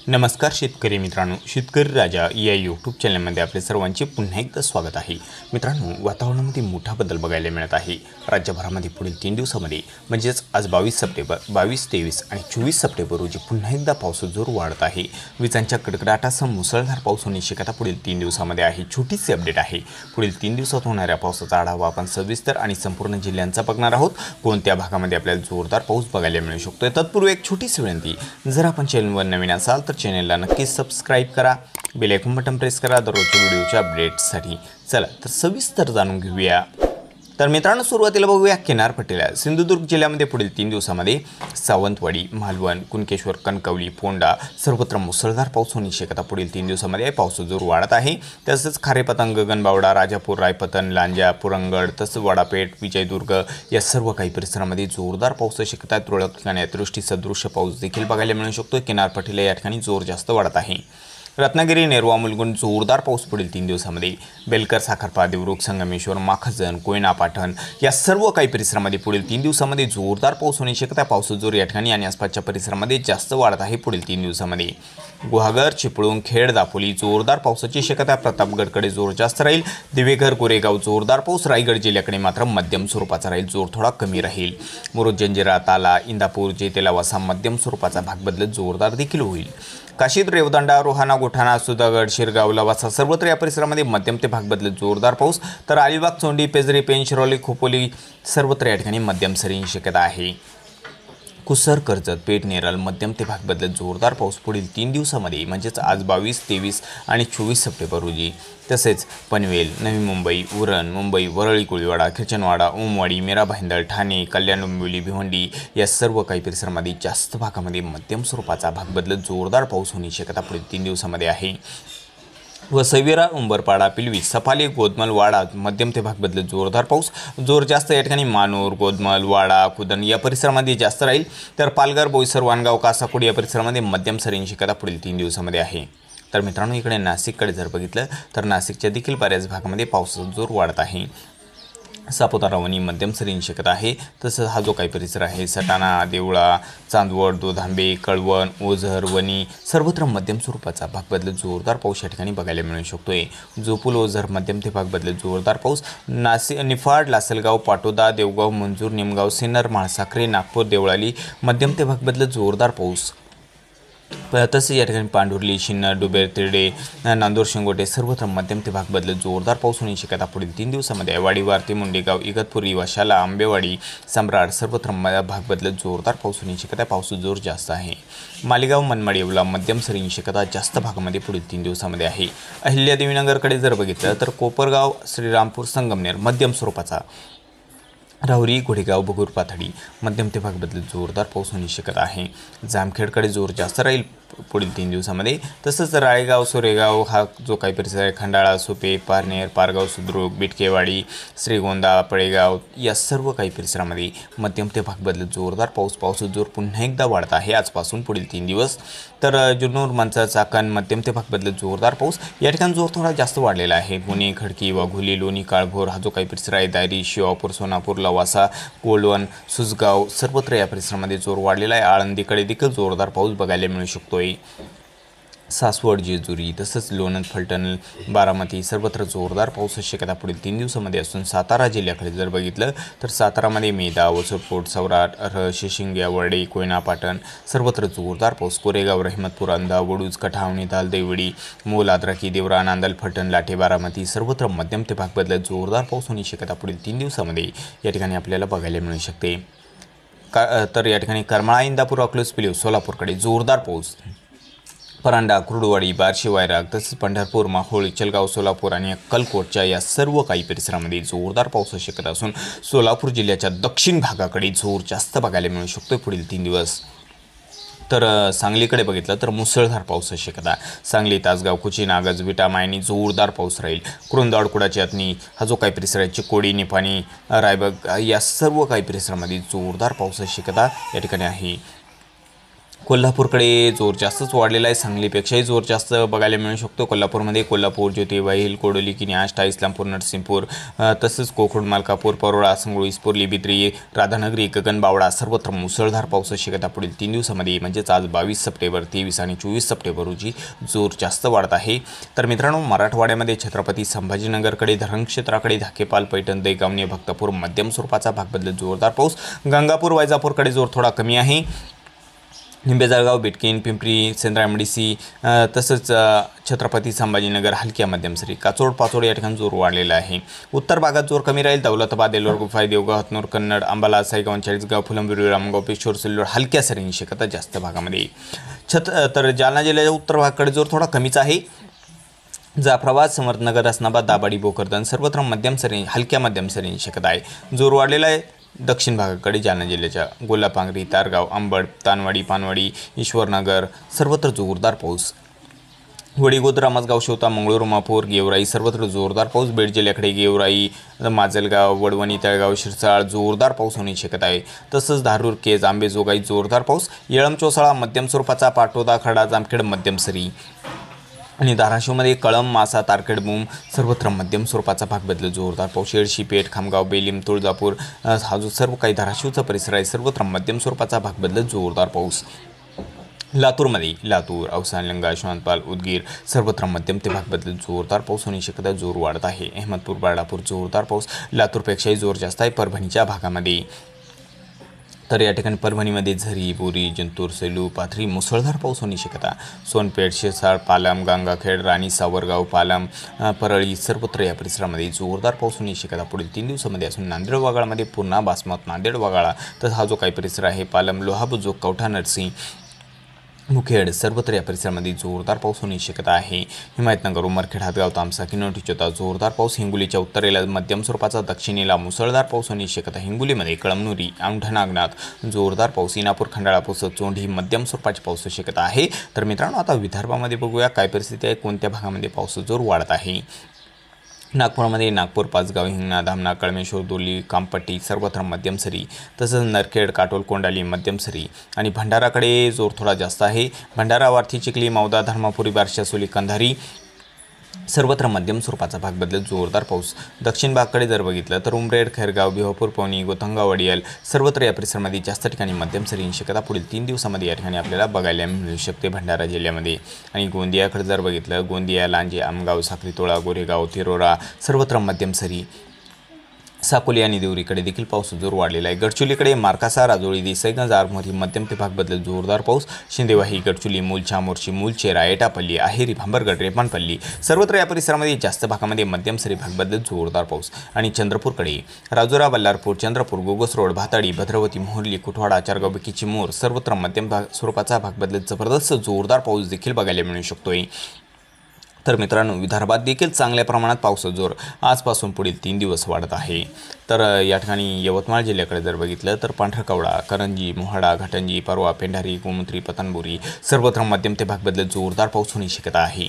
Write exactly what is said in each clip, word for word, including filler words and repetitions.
नमस्कार शेतकरी मित्रांनो, शेतकरी राजा या यूट्यूब चॅनलमध्ये आपले सर्वांचे पुन्हा एकदा स्वागत आहे। मित्रांनो, वातावरणामध्ये मोठा बदल बघायला मिळत आहे। राज्यभरामध्ये पुढील तीन दिवसांमध्ये म्हणजेच आज बावीस सप्टेंबर, बावीस, तेवीस आणि चोवीस सप्टेंबर रोजी पुन्हा एकदा पावसाचा जोर वाढत आहे। विजांच्या कडकडाटासह मुसळधार पाऊस होण्याची शक्यता पुढील तीन दिवसांमध्ये आहे। छोटीशी अपडेट आहे। पुढील तीन दिवसात होणाऱ्या पावसाचा आढावा आपण सविस्तर आणि संपूर्ण जिल्ह्यांचा बघणार आहोत। कोणत्या भागामध्ये आपल्याला जोरदार पाऊस बघायला मिळू शकतो। तत्पूर्वी एक छोटीशी विनंती, जर आपण चॅनलवर नवीन असाल तर चॅनलला नक्की सबस्क्राइब करा, बेल आयकॉन बटन प्रेस करा दररोजच्या व्हिडिओच्या अपडेट्ससाठी। चला तर सविस्तर जाणून घेऊया। तर मित्रांनो, सुरुवातीला बघूया किनारपट्टीला। सिंधुदुर्ग जिल्ह्यामध्ये पुढील तीन दिवसांमध्ये सावंतवाडी, मालवण, कुणकेश्वर, कणकवली, फोंडा सर्वत्र मुसळधार पाऊस होण्याची शक्यता पुढील तीन दिवसांमध्ये पावसाचा जोर वाढत आहे। तसंच खारेपतंग, गगनबावडा, राजापूर, रायपतन, लांजा, पुरंगड तसंच वडापेठ, विजयदुर्ग या सर्व काही परिसरामध्ये जोरदार पावसाची शक्यता आहे। तुरळक ठिकाणी अतिवृष्टी सदृश्य पाऊस देखील बघायला मिळू शकतो। किनारपट्टीला या ठिकाणी जोर जास्त वाढत आहे। रत्नागिरी, नेरवा, मुलगुण जोरदार पाऊस पुढील तीन दिवसांमध्ये। बेलकर, साखरपा, देवरुख, संगमेश्वर, माखजन, कोयना, पाटण या सर्व काही परिसरामध्ये पुढील तीन दिवसांमध्ये जोरदार पाऊस होण्याची शक्यता। पावसाचा जोर या ठिकाणी आणि आसपासच्या परिसरामध्ये जास्त वाढत आहे पुढील तीन दिवसांमध्ये। गुहागर, चिपळूण, खेड, दापोली जोरदार पावसाची शक्यता। प्रतापगडकडे जोर जास्त राहील। दिवेघर, गोरेगाव जोरदार पाऊस। रायगड जिल्ह्याकडे मात्र मध्यम स्वरूपाचा राहील, जोर थोडा कमी राहील। मुरुड, जंजिरा, ताला, इंदापूर, जेतेला, वासा मध्यम स्वरूपाचा भाग बदलत जोरदार देखील होईल। काशीद, रेवदंडा, रोहाणा, गोठाणा, सुधागड, शिरगाव, लवासा सर्वत्र या परिसरामध्ये मध्यम ते भाग बदलत जोरदार पाऊस। तर अलिबाग, चोंडी, पेजरी, पेन, शिरोली, खोपोली सर्वत्र या ठिकाणी मध्यम सरींची शक्यता आहे। कुसर, कर्जत, पेठ, नेरळ मध्यम ते भाग बदलत जोरदार पाऊस पुढील तीन दिवसांमध्ये म्हणजेच आज बावीस, तेवीस आणि चोवीस सप्टेंबर रोजी। तसेच पनवेल, नवी मुंबई, उरण, मुंबई, वरळी, कोळीवाडा, खिरचनवाडा, ओमवाडी, मीरा भाईंदर, ठाणे, कल्याण, डोंबिवली, भिवंडी या सर्व काही परिसरामध्ये जास्त भागामध्ये मध्यम स्वरूपाचा भाग बदलत जोरदार पाऊस होण्याची शक्यता पुढील तीन दिवसांमध्ये आहे। व सविरा, उंबरपाडा, पिलवी, सफाली, गोदमल, वाडा मध्यम ते भाग बदलत जोरदार पाऊस। जोर जास्त या ठिकाणी मानूर, गोदमल, वाडा, खुदन या परिसरामध्ये जास्त राहील। तर पालघर, बोईसर, वाणगाव, कासाकोडी या परिसरामध्ये मध्यम सरींची शक्यता पुढील तीन दिवसांमध्ये आहे। तर मित्रांनो, इकडे नाशिककडे जर बघितलं तर नाशिकच्या देखील बऱ्याच भागामध्ये पावसाचा जोर वाढत आहे। सापुतारा, वणी मध्यम सरींची शक्यता आहे। तसंच हा जो काही परिसर आहे सटाणा, देवळा, चांदवड, दोधांबे, कळवण, ओझर, वणी सर्वत्र मध्यम स्वरूपाचा भाग बदलत जोरदार पाऊस या ठिकाणी बघायला मिळू शकतोय। जोपूल, ओझर मध्यम ते भाग बदलत जोरदार पाऊस। नाशिक, निफाड, लासलगाव, पाटोदा, देवगाव, मंजूर, निमगाव, सिन्नर, म्हाळसाखरे, नागपूर, देवळाली मध्यम ते भाग बदलत जोरदार पाऊस। तसेच या ठिकाणी पांढुर्ली, शिन्नर, डुबेर, तिरडे, नांदूर, शिंगोटे सर्वत्र मध्यम ते भाग बदलत जोरदार पाऊस होण्याची शक्यता पुढील तीन दिवसांमध्ये आहे। वाडी, वारती, मुंडेगाव, इगतपुरी, वशाला, आंबेवाडी, सम्राट सर्वत्र भाग बदलत जोरदार पाऊस होण्याची शक्यता। पावसाचा जोर जास्त आहे। मालेगाव, मनमाड, येवला मध्यम सरींची शक्यता जास्त भागामध्ये पुढील तीन दिवसांमध्ये आहे। अहिल्यादेवीनगरकडे जर बघितलं तर कोपरगाव, श्रीरामपूर, संगमनेर मध्यम स्वरूपाचा। राहुरी, घोडेगाव, बगूर, पाथडी मध्यम ते भाग बदलत जोरदार पाऊस होण्याची शक्यता आहे। जामखेडकडे जोर जास्त राहील पुढील तीन दिवसांमध्ये। तसंच राळेगाव, सोरेगाव हा जो काही परिसर आहे, खंडाळा, सोपे, पारनेर, पारगाव, सुद्रुक, बिटकेवाडी, श्रीगोंदा, पळेगाव या सर्व काही परिसरामध्ये मध्यम ते भाग बदलत जोरदार पाऊस। पावसाचा जोर पुन्हा एकदा वाढत आहे आजपासून पुढील तीन दिवस। तर जुन्नर, मंचर, चाकण मध्यम ते भाग बदलत जोरदार पाऊस। या ठिकाणी जोर थोडा जास्त वाढलेला आहे। पुणे, खडकी, वाघोली, लोणी, काळभोर हा जो काही परिसर आहे, दायरी, शिवापूर, सोनापूर, लवासा, कोलवण, सुसगाव सर्वत्र या परिसरामध्ये जोर वाढलेला आहे। आळंदीकडे देखील जोरदार पाऊस बघायला मिळू शकतोय। सासवड, जेजुरी तसंच लोणंद, फलटण, बारामती सर्वत्र जोरदार पावसाची शक्यता पुढील तीन दिवसांमध्ये असून सातारा जिल्ह्याकडे जर बघितलं तर सातारामध्ये मेदा, वसरकोट, सौराट, रहशी, शिंग्या, वरडे, कोयना, पाटण सर्वत्र जोरदार पाऊस। कोरेगाव, रहिमतपूर, अंधा, वडूज, कठावणी, दाल, देवडी, मोल, आद्राकी, देवरा, नांदल, फलटण, लाठे, बारामती सर्वत्र मध्यम ते भाग बदलत जोरदार पाऊस होण्याची शक्यता पुढील तीन दिवसांमध्ये या ठिकाणी आपल्याला बघायला मिळू शकते। का तर या ठिकाणी करमाळा, इंदापूर, अकलूज, पिलीव, सोलापूरकडे जोरदार पाऊस। परांडा, कुर्डुवाडी, बार्शी, वायराग तसेच पंढरपूर, माहोळ, चलगाव, सोलापूर आणि अक्कलकोटच्या या सर्व काही परिसरामध्ये जोरदार पावसाची शक्यता असून सोलापूर जिल्ह्याच्या दक्षिण भागाकडे जोर जास्त बघायला मिळू शकतो पुढील तीन दिवस। तर सांगलीकडे बघितलं तर मुसळधार पावसाची शक्यता। सांगली, तासगाव, कुची, नागज, विटा, मायनी जोरदार पाऊस राहील। कुरुंदाड, कुडाची, अतनी हा जो काही परिसर आहे, चिकोडी, निपाणी, रायबग या सर्व काही परिसरामध्ये जोरदार पावसाची शक्यता या ठिकाणी आहे। कोल्हापूरकडे जोर जास्तच वाढलेला आहे. सांगलीपेक्षाही जोर जास्त बघायला मिळू शकतो. कोल्हापूरमध्ये कोल्हापूर, ज्योतिबा, हिल, कोडोली, किनी, आष्टा, इस्लामपूर, नरसिंहपूर, तसंच कोकण, मलकापूर, परोळा, संगळू, इस्पोर्ली, बिद्री, राधानगरी, गगनबावडा सर्वत्र मुसळधार पावसाची शक्यता पुढील तीन दिवसामध्ये म्हणजेच आज बावीस सप्टेंबर, तेवीस आणि चोवीस सप्टेंबर रोजी जोर जास्त वाढत आहे. तर मित्रांनो, मराठवाड्यामध्ये छत्रपती संभाजीनगरकडे, धरण क्षेत्राकडे, धाकेपाल, पैठण, दैगावणे, भक्तपूर मध्यम स्वरूपाचा भाग बदलत जोरदार पाऊस. गंगापूर, वैजापूरकडे जोर थोडा कमी आहे. निंबे, जळगाव, बिटकीन, पिंपरी, सेंद्रा, एमडीसी, तसंच छत्रपती संभाजीनगर हलक्या मध्यम सरी. काचोड, पाचोड या ठिकाणी जोर वाढलेला आहे. उत्तर भागात जोर कमी राहील. दौलताबाद, एलोर, गुफाई, देवगाव, हतनूर, कन्नड, अंबाला, सायगाव, चाळीसगाव, फुलंब्री, रामगाव, पेशोर, सिल्लोड हलक्या सरींची शक्यता जास्त भागामध्ये. छत तर जालना जिल्ह्याच्या उत्तर भागाकडे जोर थोडा कमीच आहे. जाफराबाद, समर्थनगर, हसनाबाद, दाभाडी, भोकरदन सर्वत्र मध्यम सरी, हलक्या मध्यम सरींची शक्यता आहे. जोर वाढलेला आहे. दक्षिण भागाकडे जालना जिल्ह्याच्या गोलापांगरी, तारगाव, अंबड, तानवाडी, पानवाडी, ईश्वरनगर सर्वत्र जोरदार पाऊस. वडीगोद, रामसगाव, शेवता, मंगळूर, मापूर, गेवराई सर्वत्र जोरदार पाऊस. बीड जिल्ह्याकडे गेवराई, माजलगाव, वडवणी, तळगाव, शिरसाळ जोरदार पाऊस होण्याची शक्यता आहे. तसंच धारूर, केज, आंबेजोगाई जोरदार पाऊस. येळंब, चोसाळा मध्यम स्वरूपाचा, पाटोदा, खडा, जामखेड मध्यम सरी आणि धाराशिवमध्ये कळंब, मासा, तारखेड, बूम सर्वत्र मध्यम स्वरूपाचा भाग बदलत जोरदार पाऊस. येडशी, पेठ, खामगाव, बेलीम, तुळजापूर हा जो सर्व काही धाराशिवचा परिसर आहे सर्वत्र मध्यम स्वरूपाचा भाग बदलत जोरदार पाऊस. लातूरमध्ये लातूर, औसा, लिंगा, शहानपाल, उदगीर सर्वत्र मध्यम ते भाग बदलत जोरदार पाऊस होण्याची शक्यता जोर वाढत आहे. अहमदपूर, बाळापूर जोरदार पाऊस. लातूरपेक्षाही जोर जास्त आहे परभणीच्या भागामध्ये. तर या ठिकाणी परभणीमध्ये झरी, बोरी, जिंतूर, सेलू, पाथरी मुसळधार पाऊस होण्याची शक्यता. सोनपेठ, शिरसाळ, पालम, गंगाखेड, राणी, सावरगाव, पालम, परळी सर्वत्र या परिसरामध्ये जोरदार पाऊस होण्याची शक्यता पुढील तीन दिवसामध्ये असून नांदेड वाघाळमध्ये पुन्हा बासमत, नांदेड वाघाळा तर हा जो काही परिसर आहे पालम, लोहा बुजुर्ग, कवठा, नरसी, मुखेड सर्वत्र या परिसरामध्ये जोरदार पाऊस होण्याची शक्यता आहे. हिमायतनगर, उमरखेड, हातगाव, तामसा, किनवट, चिचोता जोरदार पाऊस. हिंगोलीच्या उत्तरेला मध्यम स्वरूपाचा, दक्षिणेला मुसळधार पाऊस होण्याची शक्यता. हिंगोलीमध्ये कळमनुरी, औंढा नागनाथ जोरदार पाऊस. इनापूर, खंडाळा, पुसद, चोंडी मध्यम स्वरूपाची पावसाची शक्यता आहे. तर मित्रांनो, आता विदर्भामध्ये बघूया काय परिस्थिती आहे, कोणत्या भागामध्ये पाऊस जोर वाढत आहे. नागपूरमध्ये नागपूर, पाचगाव, हिंगणा, धामणा, कळमेश्वर, दोली, कामपट्टी सर्वत्र मध्यम सरी. तसंच नरखेड, काटोल, कोंडाली मध्यम सरी. आणि भंडाराकडे जोर थोडा जास्त आहे. भंडारा, वार्थी, चिखली, मौदा, धर्मापुरी, बार्शी, सोली, कंधारी सर्वत्र मध्यम स्वरूपाचा भाग बदलत जोरदार पाऊस. दक्षिण भागाकडे जर बघितलं तर उमरेड, खैरगाव, बिहापूर, पवनी, गोथंगा, वडियल सर्वत्र या परिसरामध्ये जास्त ठिकाणी मध्यम सरींची शक्यता पुढील तीन दिवसामध्ये या ठिकाणी आपल्याला बघायला मिळू शकते भंडारा जिल्ह्यामध्ये. आणि गोंदियाकडे जर बघितलं, गोंदिया, लांजे, आमगाव, साखरीतोळा, गोरेगाव, तिरोरा सर्वत्र मध्यम सरी. साकोली आणि देवरीकडे देखील पाऊस जोर वाढलेला आहे. गडचुलीकडे मार्कासा, राजोळी, देसाईगंज, आरमोरी मध्यम ते भाग बदलत जोरदार पाऊस. शिंदेवाही, गडचुली, मूलछा, मोर्शी, मूलचेरा, एटापल्ली, आहेरी, भांबरगड, रेपानपल्ली सर्वत्र या परिसरामध्ये जास्त भागामध्ये मध्यम सरी भाग बदलत जोरदार पाऊस. आणि चंद्रपूरकडे राजुरा, बल्लारपूर, चंद्रपूर, गोगस रोड, भाताडी, भद्रावती, मोहर्ली, कुठवाडा, चारगाव, बेकीची मोर सर्वत्र मध्यम भाग स्वरूपाचा भाग बदलत जबरदस्त जोरदार पाऊस देखील बघायला मिळू शकतोय. तर मित्रांनो, विदर्भात देखील चांगल्या प्रमाणात पावसाचा जोर आजपासून पुढील तीन दिवस वाढत आहे. तर या ठिकाणी यवतमाळ जिल्ह्याकडे जर बघितलं तर पांढरकवडा, करंजी, मोहाडा, घाटंजी, परवा, पेंढारी, गोमूत्री, पतनबुरी सर्वत्र मध्यम ते भाग बदलत जोरदार पाऊस होण्याची शक्यता आहे.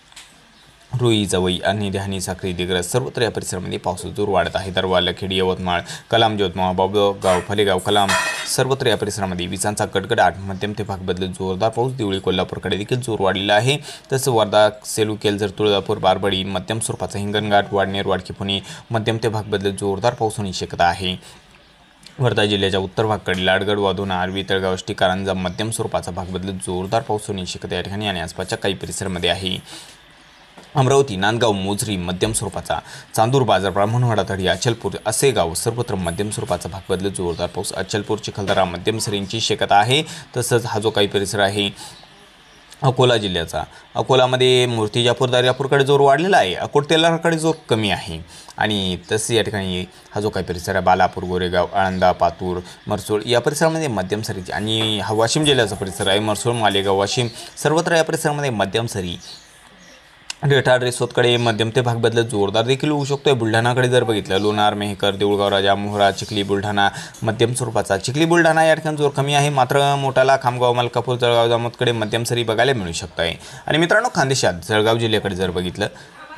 रुई, जवई, आणि डहाणी, साखरी, दिग्रज सर्वत्र या परिसरामध्ये पावसाचा जोर वाढत आहे. दरवा, लखेडी, यवतमाळ, कलाम, यवतमाळ, बाबगाव, फलेगाव, कलाम सर्वत्र या परिसरामध्ये विजांचा गडगडाट मध्यम ते भाग बदलत जोरदार पाऊस. देवळी, कोल्हापूरकडे देखील जोर वाढलेला आहे. तसं वर्धा, सेलू, केलझर, तुळजापूर, बारबडी मध्यम स्वरूपाचा. हिंगणघाट, वाडनेर, वाडकी, पुणे मध्यम ते भाग बदलत जोरदार पाऊस होण्याची शक्यता आहे. वर्धा जिल्ह्याच्या उत्तर भागाकडे लाडगड, वाधोना, आर्वी, तळगाव, आष्टी, कारंजा मध्यम स्वरूपाचा भाग बदलत जोरदार पाऊस होण्याची शक्यता या ठिकाणी आणि आसपासच्या काही परिसरामध्ये आहे. अमरावती, नांदगाव, मोझरी मध्यम स्वरूपाचा. चांदूर, बाजार, ब्राह्मणवाडा, तळी, अचलपूर असे गाव सर्वत्र मध्यम स्वरूपाचा भाग बदलत जोरदार पाऊस. अचलपूर, चिखलदरा मध्यम सरींची शक्यता आहे. तसंच हा जो काही परिसर आहे अकोला जिल्ह्याचा, अकोलामध्ये मूर्तिजापूर, दर्यापूरकडे जोर वाढलेला आहे. अकोट, तेलाराकडे जोर कमी आहे. आणि तसे या ठिकाणी हा जो काही परिसर आहे बालापूर, गोरेगाव, आळंदा, पातूर, मरसूळ या परिसरामध्ये मध्यम सरीची. आणि हा वाशिम जिल्ह्याचा परिसर आहे मरसूळ, मालेगाव, वाशिम सर्वत्र या परिसरामध्ये मध्यम सरी. रेठा, रेसोदकडे मध्यम ते भाग बदलत जोरदार देखील होऊ शकतो. बुलढाणाकडे जर बघितलं, लोणार, मेहकर, देऊळगाव, राजा, मोहरा, चिखली, बुलढाणा मध्यम स्वरूपाचा. चिखली, बुलढाणा या ठिकाणी जोर कमी आहे. मात्र मोठाला, खामगाव, मलकापूर, जळगाव, जामोदकडे मध्यम सरी बघायला मिळू शकत आहे. आणि मित्रांनो, खानदेशात जळगाव जिल्ह्याकडे जर बघितलं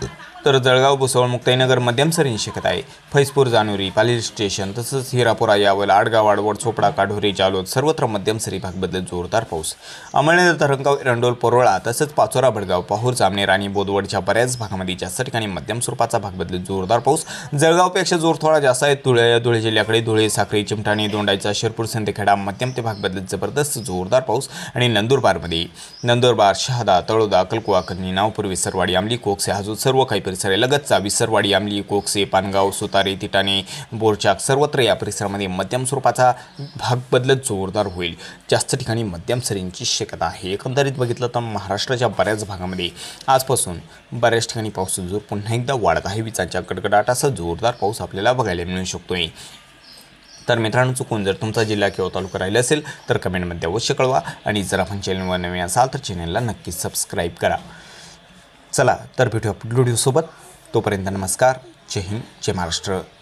तर जळगाव, भुसावळ, मुक्ताईनगर मध्यम सरींची शक्यता आहे. फैजपूर, जानोरी, पाली स्टेशन तसंच हिरापुरा, यावल, आडगाव, आडवड, चोपडा, काढोरी, जालोद सर्वत्र मध्यम सरी भाग बदलत जोरदार पाऊस. अमळनेर, धरणगाव, एरंडोल, परोळा तसंच पाचोरा, भडगाव, पाहूर, जामनेर आणि बोदवडच्या बऱ्याच भागामध्ये जास्त ठिकाणी मध्यम स्वरूपाचा भाग बदलत जोरदार पाऊस. जळगावपेक्षा जोर थोडा जास्त आहे. धुळे धुळे जिल्ह्याकडे धुळे, साक्री, चिमठाणी, दोंडाईचा, शिरपूर, सिंदखेडा मध्यम ते भाग बदलत जबरदस्त जोरदार पाऊस. आणि नंदुरबारमध्ये नंदुरबार, शहादा, तळोदा, कलकुवा, कन्नी, नावपूर, विसरवाडी, आमली, कोकसे, हाजूर सर्व काही परिसर आहे. लगतचा विसरवाडी, आमली, कोकसे, पानगाव, सुतारे, तिटाणे, बोरचाक सर्वत्र या परिसरामध्ये मध्यम स्वरूपाचा भाग बदलत जोरदार होईल. जास्त ठिकाणी मध्यम सरींची शक्यता आहे. एकंदरीत बघितलं तर महाराष्ट्राच्या बऱ्याच भागामध्ये आजपासून बऱ्याच ठिकाणी पावसाचा जोर पुन्हा एकदा वाढत आहे. विजांच्या कडकडाटासह जोरदार पाऊस आपल्याला बघायला मिळू शकतोय. तर मित्रांनो, चुकून जर तुमचा जिल्हा किंवा तालुका राहिला असेल तर कमेंटमध्ये अवश्य कळवा. आणि जर आपण चॅनलवर नवे असाल तर चॅनलला नक्कीच सबस्क्राईब करा. चला तर भेटूया पुढील व्हिडिओसोबत. तोपर्यंत नमस्कार. जय हिंद, जय महाराष्ट्र.